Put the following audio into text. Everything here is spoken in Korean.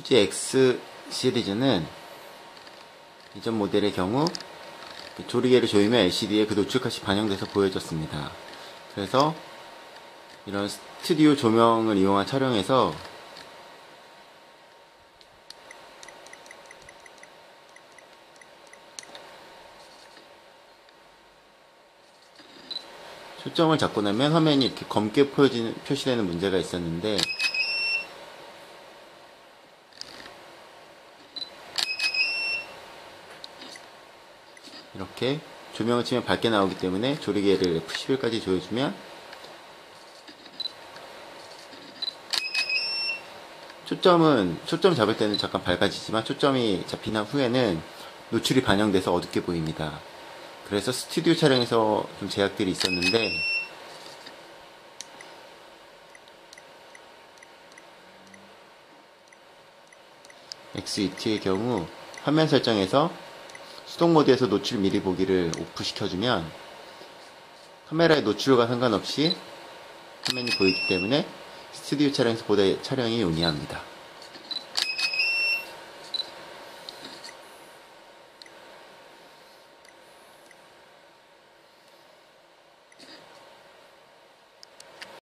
후지 X 시리즈는 이전 모델의 경우 조리개를 조이면 LCD에 그 노출컷이 반영돼서 보여졌습니다. 그래서 이런 스튜디오 조명을 이용한 촬영에서 초점을 잡고 나면 화면이 이렇게 검게 표시되는 문제가 있었는데, 이렇게 조명을 치면 밝게 나오기 때문에 조리개를 F11까지 조여주면 초점 잡을 때는 잠깐 밝아지지만 초점이 잡힌 후에는 노출이 반영돼서 어둡게 보입니다. 그래서 스튜디오 촬영에서 좀 제약들이 있었는데, X2T의 경우 화면 설정에서 수동 모드에서 노출 미리 보기를 오프 시켜주면 카메라의 노출과 상관없이 화면이 보이기 때문에 스튜디오 촬영에서 보다 촬영이 용이합니다.